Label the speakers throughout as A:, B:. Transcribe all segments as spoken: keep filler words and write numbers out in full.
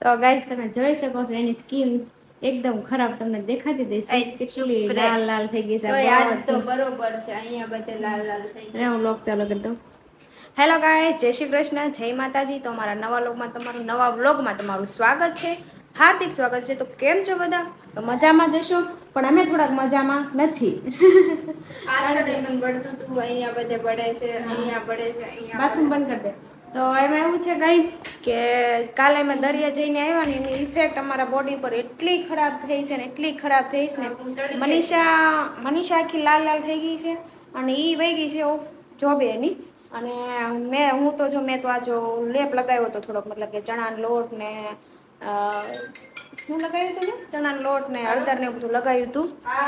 A: તો ગાઈસ તમે જોઈ શકો છો એની સ્કિન એકદમ ખરાબ તમને દેખાતી દેશે કેટલી લાલ લાલ થઈ ગઈ છે
B: તો આજ તો બરોબર છે અહીંયા બધે લાલ લાલ થઈ ગઈ
A: હું લોક ચાલુ કરી દઉં હેલો ગાઈસ જય શ્રી કૃષ્ણ જય માતાજી તો અમારા નવા વ્લોગમાં તમારું નવા વ્લોગમાં તમારું સ્વાગત છે હાર્દિક સ્વાગત છે તો કેમ છો બધા તો મજામાં જશો પણ અમે થોડાક મજામાં નથી
B: આ છડે પણ પડતું તું અહીંયા બધે પડે છે અહીંયા પડે છે અહીંયા
A: બાથરૂમ બંધ કરી દે તો એમાં એવું છે ગાઈસ કે કાલે અમે દરિયા જઈને આવ્યા ને એની ઇફેક્ટ અમારા બોડી પર એટલી ખરાબ થઈ છે ને એટલી ખરાબ થઈ છે ને મનીષા મનીષા આખી લાલ લાલ થઈ ગઈ છે અને એ વહી ગઈ છે ઓફ જોબે એની અને મેં હું તો જો મેં તો આ જો લેપ લગાવ્યો હતો થોડોક મતલબ કે ચણાનો લોટ ને શું લગાવ્યું હતું ને ચણાનો લોટ ને હળદર ને બધું લગાવ્યું હતું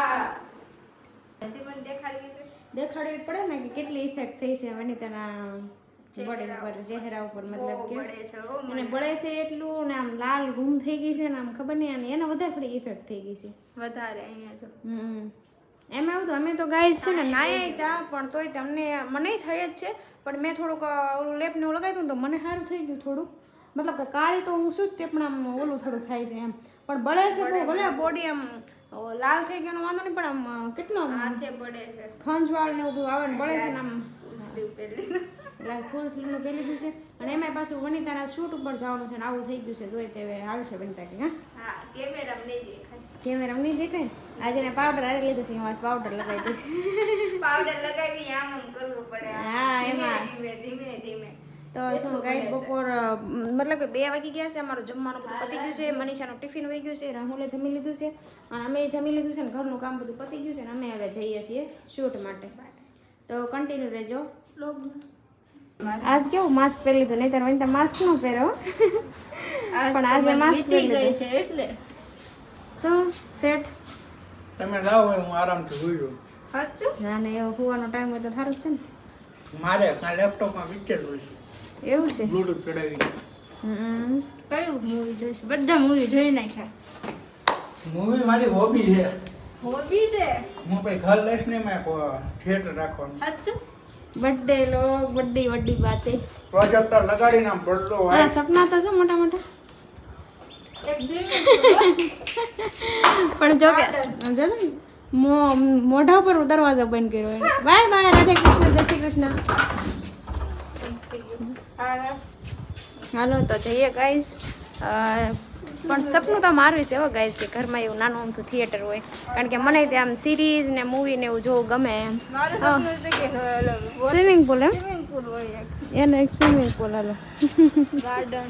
A: દેખાડવી પડે ને કે કેટલી ઇફેક્ટ થઈ છે વનિતાના બોડી ઉપર ચહેરા ઉપર મતલબ કે અને બળે છે એટલું ને આમ લાલ ગુમ થઈ ગઈ છે ને આમ ખબર નહીં અને એને વધારે થોડી ઇફેક્ટ થઈ ગઈ છે
B: વધારે અહીંયા જો
A: હમ એમ એવું તો અમે તો ગાઈસ છે ને નાયા હતા પણ તોય તમને મને થઈ જ છે પણ મેં થોડુંક ઓલું લેપ ને લગાવ્યું તો મને સારું થઈ ગયું થોડું મતલબ કે કાળી તો હું શું જ તે પણ આમ ઓલું થોડુંક થાય છે એમ પણ બળે છે બહુ ભલે બોડી આમ લાલ થઈ ગયો વાંધો નહીં પણ આમ કેટલો
B: હાથે પડે છે
A: ખંજવાળ ને બધું આવે ને બળે છે ને આમ
B: સ્લીવ પહેરી
A: એટલે ફૂલ સ્લીવનું પહેરી દીધું છે અને એમાં પાછું વનિતાના શૂટ ઉપર જવાનું છે ને આવું થઈ ગયું છે જોઈ તે હાલશે વનિતા કે
B: હા કેમેરા નહીં દેખાય
A: કેમેરા નહીં દેખાય આજે ને પાવડર આરે લીધું છે એમાં પાવડર લગાવી દઈશ
B: પાવડર લગાવી આમ આમ કરવું પડે
A: હા એમાં
B: ધીમે ધીમે ધીમે
A: તો શું ગાઈસ બપોર મતલબ કે બે વાગી ગયા છે અમારું જમવાનું બધું પતી ગયું છે મનીષાનું ટિફિન વહી ગયું છે રાહુલે જમી લીધું છે અને અમે જમી લીધું છે ને ઘરનું કામ બધું પતી ગયું છે ને અમે હવે જઈએ છીએ શૂટ માટે તો કન્ટિન્યુ રહેજો આજ કેવું માસ્ક પહેરી લીધું નહીં ત્યારે વનિતા માસ્ક ન પહેરો પણ આજે માસ્ક પહેરી લીધું
B: છે એટલે
A: શું સેટ
C: તમે જાઓ હોય હું આરામથી સુઈ જાઉં
B: સાચું
A: ના ને એવો હોવાનો ટાઈમ હોય તો સારું છે ને
C: મારે કાં લેપટોપમાં પિક્ચર જોઈ છે
A: એવું છે
C: બ્લૂટૂથ ચડાવી
A: હમ
B: કયું મૂવી જોઈશે બધા મૂવી જોઈ નાખ્યા
C: મૂવી મારી હોબી છે
B: હોબી છે
C: હું પછી ઘર લઈશ ને મેં થિયેટર રાખવાનું
B: સાચું
A: બર્થડે લોગ બડી વડી બાતે
C: પ્રોજેક્ટર લગાડીને આમ બદલો
A: હા
C: હોય
A: સપના તો જો મોટા મોટા
B: એક સ્વિમિંગ
A: પણ જો કે જો ને મોઢા ઉપર દરવાજો બંધ કર્યો એને બાય બાય રાધે કૃષ્ણ જય શ્રી કૃષ્ણ હાલો તો જઈએ ગાઈઝ પણ સપનું તો મારું છે હો ગાઈઝ કે ઘરમાં એવું નાનું અમથું થિયેટર હોય કારણ કે મને ત્યાં આમ સિરીઝ ને મૂવી ને એવું જોવું ગમે એમ
B: મારું સપનું છે કે
A: સ્વિમિંગ પુલ એમ
B: સ્વિમિંગ પુલ હોય એક
A: એને એક સ્વિમિંગ પુલ હાલો
B: ગાર્ડન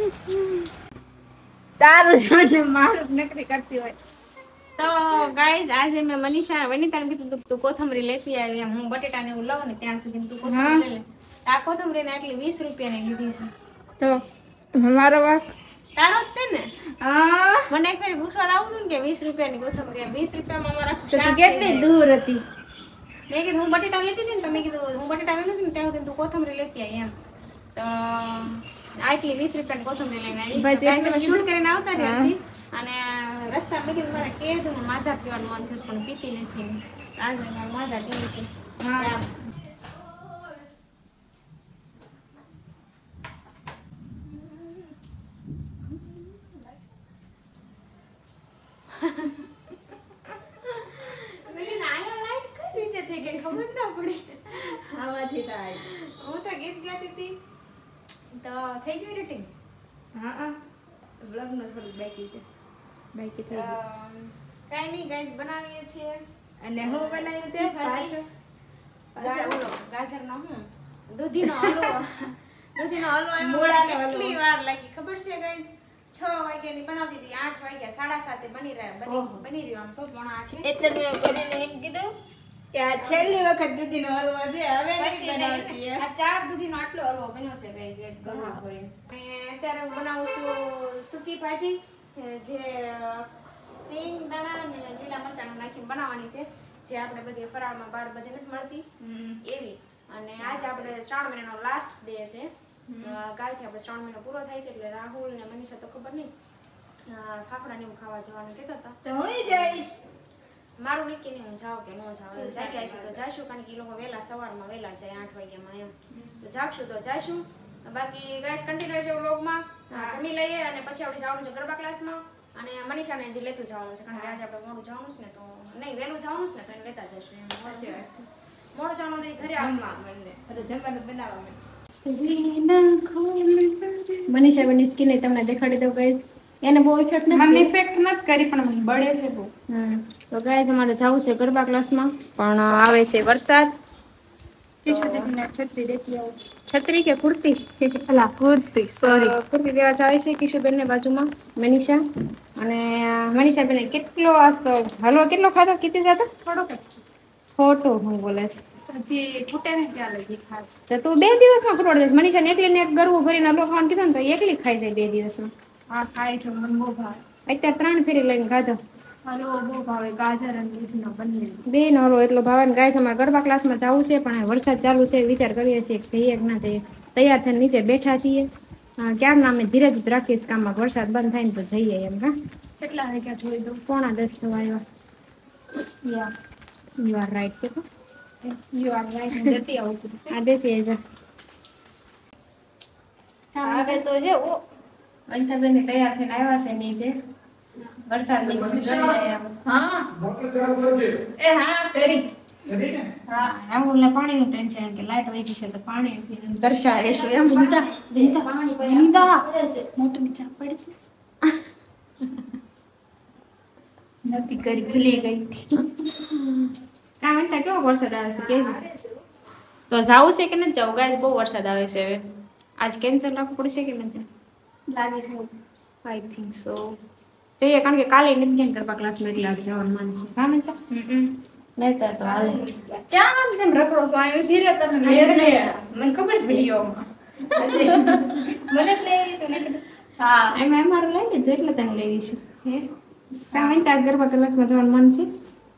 B: તારું જોને મારું નકરી કરતી હોય
A: તો ગાઈઝ આજે મેં મનીષા વનિતાને કીધું તું તું કોથમરી લેતી આવી એમ હું બટેટાને એવું લઉં ને ત્યાં સુધી તું કોથમરી લઈ લે આ કોથમરીને આટલી વીસ રૂપિયાની લીધી છે
B: તો મારો વાક
A: તારો જ તે ને
B: આ
A: મને એક ફેરી પૂછવા આવું હતું ને કે વીસ રૂપિયાની કોથમરી વીસ રૂપિયામાં મારા
B: તો તું કેટલી દૂર હતી
A: મેં કીધું હું બટેટા લેતી હતી ને તમે કીધું હું બટેટા લઈ નથી ને ત્યાં સુધી તું કોથમરી લેતી આવી એમ તો આટલી વીસ રૂપિયાની કોથમરી લઈને આવી શૂટ કરીને આવતા રહ્યા છીએ અને રસ્તા મેં કીધું મારે કે તું માઝા પીવાનું મન થયું પણ પીતી નથી આજે મારે માઝા પીવું છે
B: હા
A: ખબર ના પડી
B: આમાંથી થાય
A: હું તો ગીત ગાતી હતી તો થઈ ગયું રેટિંગ
B: હા હા બ્લોગ નો થોડું બાકી છે બાકી થઈ ગયું
A: કાઈ નહીં ગાઈસ બનાવીએ છીએ
B: અને હું બનાવ્યું તે પાછો
A: ગાજર નો હું દૂધીનો હલવો દૂધીનો હલવો
B: મૂળાનો હલવો.
A: કેટલી વાર લાગી ખબર છે ગાઈસ છ વાગ્યાની બનાવતી હતી આઠ વાગ્યા સાડા સાતે બની રહ્યા બની
B: ઓહો.
A: બની રહ્યો આમ તો પોણા આઠે
B: એટલે મેં કરીને એમ કીધું કે આ છેલ્લી વખત દૂધીનો હલવો છે હવે
A: પછી
B: નહીં બનાવતી
A: આ ચાર દૂધીનો આટલો હલવો બન્યો છે ગાઈસ એક ગરમ ભરીને અને અત્યારે હું બનાવું છું સૂકી ભાજી જે સિંગ દાણા અને લીલા મરચાંનું નાખીને બનાવવાની છે જે આપણે બધી ફરાળમાં બાર બધે નથી મળતી એવી અને આજે આપણે શ્રાવણ મહિનાનો લાસ્ટ ડે છે કાલથી આપણે શ્રાવણ મહિનો પૂરો થાય છે એટલે રાહુલ ને મનીષા તો ખબર નહીં ફાફડા ને એવું ખાવા જવાનું કહેતા હતા
B: તો હું જઈશ
A: મારું નક્કી નહીં હું જાઉં કે ન જાઉં એમ જાગી આવીશું તો જાશું કારણ કે એ લોકો વહેલા સવારમાં વહેલા જાય આઠ વાગ્યામાં એમ તો જાગશું તો જાશું બાકી ગાઈસ કન્ટિન્યુ રહેજો વ્લોગમાં હા, જમી લઈએ અને પછી આપણે જવાનું છે ગરબા ક્લાસમાં અને મનીષાને હજી લેતું જવાનું છે કારણ કે આજે આપણે મોડું જવાનું છે ને તો નહીં વહેલું જવાનું છે ને તો એને લેતા જશું એમ
B: સાચી વાત છે.
A: મોડું જવાનું નહીં ઘરે
B: જમવા મને અરે જમવાનું બનાવવા મને
A: મનીષા બેનની સ્કિન તમને દેખાડી દઉં ગાઈસ એને બહુ ઇફેક્ટ
B: મને
A: નથી
B: ઇફેક્ટ નથી કરી પણ મને બળે છે બહુ.
A: હમ તો ગાઈસ અમારે જવું છે ગરબા ક્લાસમાં પણ આવે છે વરસાદ
B: કિશોર દીદીને છત્રી દેતી આવું.
A: છત્રી કે કુર્તી
B: અલા કુર્તી સોરી.
A: તો કુર્તી દેવા જાય છે કિશુબેનને બાજુમાં મનીષા અને મનીષા બેને કેટલો આસ્તો હલવો કેટલો ખાધો કીધી જતો
B: થોડોક
A: ખોટો હું બોલે
B: હજી ફૂટે ને ત્યાં લગી ખાસ.
A: તો તું બે દિવસમાં ફરોડ દઈશ મનીષાને એકલીને એક ગરવું ભરીને હલવો ખાવાનું કીધું ને તો એકલી ખાઈ જાય બે દિવસમાં
B: હા ખાય છે મને બહુ ભાવે.
A: અત્યારે ત્રણ ફેરી લઈને ખાધો
B: હલવો બહુ ભાવે ગાજર અને દૂધનો બંને.
A: બે નો હલવો એટલો ભાવે ને ગાય અમારે ગરબા ક્લાસમાં જવું છે પણ વરસાદ ચાલુ છે વિચાર કરીએ છીએ કે જઈએ કે ના જઈએ તૈયાર થઈને નીચે બેઠા છીએ ક્યાં ના અમે ધીરજ જ રાખીશ કામમાં વરસાદ બંધ થાય ને તો જઈએ એમ હા
B: કેટલા વાગ્યા જોઈ દઉં.
A: પોણા દસ તો આવ્યા
B: યા
A: યુ આર રાઈટ કે
B: યુ આર રાઈટ જતી આવું છું.
A: આ દેતી જ
B: હવે તો છે ઓ
A: વંતાબેન તૈયાર થઈને આવ્યા છે નીચે વરસાદની
B: હા એ હા કરી હા
A: રાહુલને પાણીનું ટેન્શન કે લાઈટ વહી જશે તો પાણી પીને દર્શા રહેશું એમ
B: નીતા નીતા પાણી પડે નીતા મોટું નીચા પડે છે
A: નથી કરી ભૂલી ગઈ કાં વંતા કેવો વરસાદ આવે છે કેજો તો જાવું છે કે નથી જવું ગાય બહુ વરસાદ આવે છે હવે આજ કેન્સલ રાખવું પડશે કે નથી
B: લાગે છે
A: આઈ થિંક સો જઈએ કારણ કે કાલે નથી ગરબા ક્લાસમાં એટલે આજે જવાનું માન છે કાં વંતા નહીં તો હાલે
B: ક્યાં કેમ રખડો છો આ ધીરે તમે લેશે મને ખબર છે વિડિયોમાં મને જ લેવી છે ને હા
A: એમાં અમારું લઈ લીધું એટલે તને લેવી છે
B: હે
A: કાં વંતા આજ ગરબા ક્લાસમાં જવાનું મન છે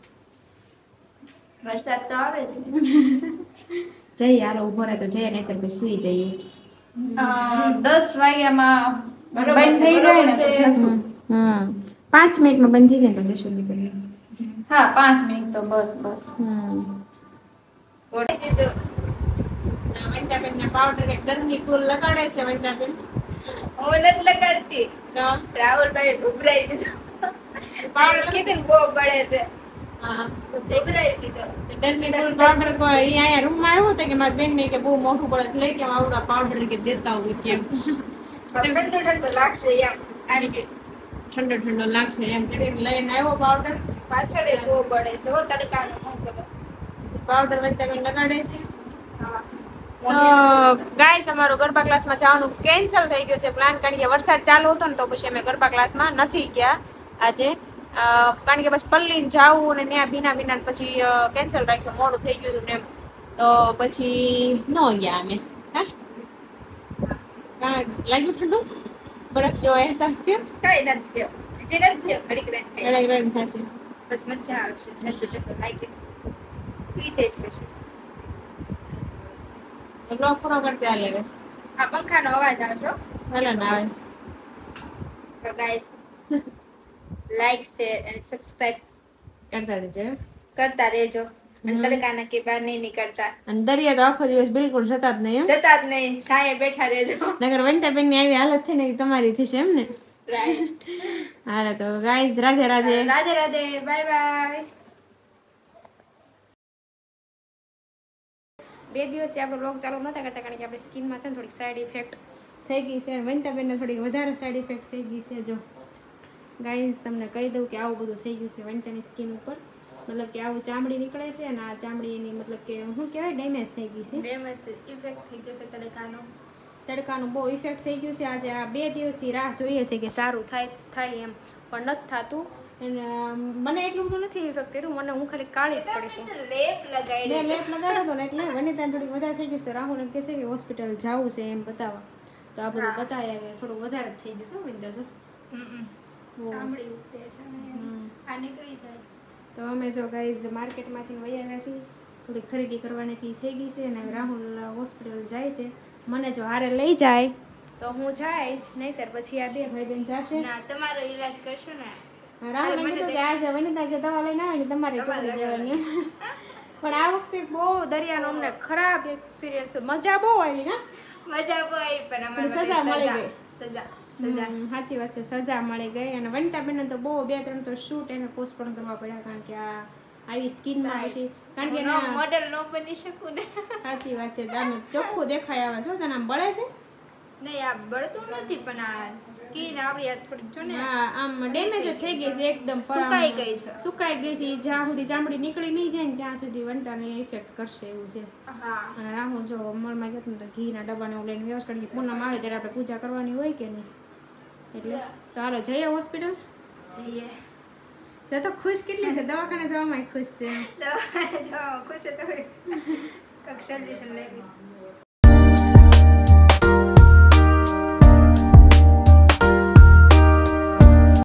B: વરસાદ તો આવે છે
A: જઈએ હાલો ઉભો રહે તો જઈએ નહીં તો પછી સુઈ જઈએ
B: દસ વાગ્યામાં બંધ થઈ જાય ને તો જશું.
A: હમ પાંચ મિનિટમાં બંધ થઈ જાય તો જશું દીકરી
B: હા પાંચ મિનિટ તો બસ બસ
A: હમ
B: ઓડી દીધું
A: વંતાબેન ને પાવડર એક ડરની ફૂલ લગાડે છે વંતાબેન
B: હું નથી લગાડતી
A: તો
B: રાહુલભાઈ ઉભરાઈ દીધું
A: પાવડર
B: કીધું બહુ બળે છે
A: હા
B: ઉભરાઈ દીધું
A: ડરની ફૂલ પાવડર કો ઈ અહીંયા રૂમમાં આવ્યો હતો કે મારી બેન ને કે બહુ મોટું પડે છે લઈ કે આવડા પાવડર કે દેતા હોય કેમ
B: ઠંડુ ઠંડુ લાગશે એમ આની
A: ઠંડો ઠંડો લાગશે એમ કરીને લઈને આવ્યો પાવડર
B: પાછળ એ બહુ બળે છે હો તડકાનો ન ખબર
A: પાવડર વંતાબેન લગાડે છે
B: હા
A: તો ગાઈસ અમારો ગરબા ક્લાસમાં જવાનું કેન્સલ થઈ ગયું છે પ્લાન કારણ કે વરસાદ ચાલુ હતો ને તો પછી અમે ગરબા ક્લાસમાં નથી ગયા આજે કારણ કે બસ પલ્લીને જાવું અને ત્યાં ભીના ભીના પછી કેન્સલ રાખ્યું મોડું થઈ ગયું હતું ને એમ તો પછી ન ગયા અમે હા લાગ્યું ઠંડુ બરફ જેવો અહેસાસ થયો
B: કઈ નથી થયો હજી નથી થયો ઘડીક રહીને થાય.
A: રડાઈ રડાઈ થશે
B: બસ મજા આવશે ઠંડુ ઠંડુ લાગી પી જઈશ પછી
A: તો બ્લોગ પૂરો કરતે આ લેવે
B: આ પંખાનો અવાજ આવશે હો.
A: ભલે ના આવે
B: તો ગાઈસ લાઈક શેર અને સબસ્ક્રાઇબ
A: કરતા રહેજો
B: કરતા રહેજો અને તડકાના કે બહાર નહીં નીકળતા
A: અને દરિયા તો આખો દિવસ બિલકુલ જતા જ નહીં
B: જતા જ નહીં સાયે બેઠા રહેજો
A: નગર વંતાબેન ની આવી હાલત થઈ ને એ તમારી થશે એમ ને
B: રાઈટ
A: હાલે તો guys Radhe Radhe
B: Radhe Radhe bye bye
A: બે દિવસથી આપણો બ્લોગ ચાલુ નહોતા કરતા કારણ કે આપણી સ્કિનમાં છે ને થોડીક સાઈડ ઇફેક્ટ થઈ ગઈ છે અને વંતાબેનને થોડીક વધારે સાઈડ ઇફેક્ટ થઈ ગઈ છે જો ગાઈઝ તમને કહી દઉં કે આવું બધું થઈ ગયું છે વંતાની સ્કિન ઉપર મતલબ કે આવું ચામડી નીકળે છે અને આ ચામડી એની મતલબ કે શું કહેવાય ડેમેજ થઈ ગઈ છે
B: ડેમેજ ઇફેક્ટ થઈ ગયો છે તડકાનો
A: તડકાનું બહુ ઇફેક્ટ થઈ ગયું છે આજે આ બે દિવસથી રાહ જોઈએ છે કે સારું થાય થાય એમ પણ નથી થતું અને મને એટલું બધું નથી ઇફેક્ટ કર્યું મને હું ખાલી કાળી જ પડી છું
B: લેપ લગાડી
A: બે લેપ લગાડ્યો હતો ને એટલે વનિતા થોડીક વધારે થઈ ગયું છે તો રાહુલ એમ કહેશે કે હોસ્પિટલ જવું છે એમ બતાવવા તો આ બધું બતાવી આવે થોડું વધારે જ થઈ ગયું છે વનિતા જો
B: ચામડી ઉતરે છે આ નીકળી જાય
A: તો અમે જો ગાઈઝ માર્કેટમાંથી વહી આવ્યા છીએ થોડી ખરીદી કરવાની થઈ ગઈ છે અને રાહુલ હોસ્પિટલ જાય છે મને જો હારે લઈ જાય તો હું જઈશ નહીતર પછી આ બે ભાઈ બહેન જશે
B: ના તમારો ઈલાજ કરશો ને
A: રાહુલ એમ કીધું કે આજે વનિતા જે દવા લઈને આવે ને તમારે ચોરી જવાની પણ આ વખતે બહુ દરિયાનો અમને ખરાબ એક્સપિરિયન્સ તો મજા બહુ આવી હા
B: મજા બહુ આવી પણ અમારે
A: સજા મળી ગઈ
B: સજા સજા.
A: હમ, સાચી વાત છે, સજા મળી ગઈ. અને વનિતાબેનને તો બહુ બે ત્રણ તો શૂટ એને પોસ્ટપોન કરવા પડ્યા, કારણ કે આ આવી સ્કિનમાં પછી, કારણ કે
B: હું નો
A: એના-
B: મોડેલ નો બની શકું ને.
A: સાચી વાત છે, આમ ચોખ્ખું દેખાય આવે છે. તને આમ બળે છે?
B: નહીં, આ બળતું નથી, પણ આ સ્કિન આપણી આ થોડીક જો ને
A: હા, આમ ડેમેજ જ થઈ ગઈ છે એકદમ. પર આમ
B: સુકાઈ ગઈ છે.
A: સુકાઈ ગઈ છે. જ્યાં સુધી ચામડી નીકળી નહીં જાય ને ત્યાં સુધી વનિતાને ઇફેક્ટ કરશે એવું છે.
B: હા
A: અને રાહુલ જો મળમાં ગયો ને તો ઘીના ડબ્બાને એવું લઈને વ્યવસ્થા, કારણ કે પૂનમ આવે ત્યારે આપણે પૂજા કરવાની હોય કે નહીં, એટલે તો હાલો જઈએ હોસ્પિટલ.
B: જઈએ.
A: તો તો ખુશ કેટલી છે, દવાખાને જવામાં ખુશ છે.
B: દવાખાને જવામાં ખુશ તો કંઈક સોલ્યુશન લેવી.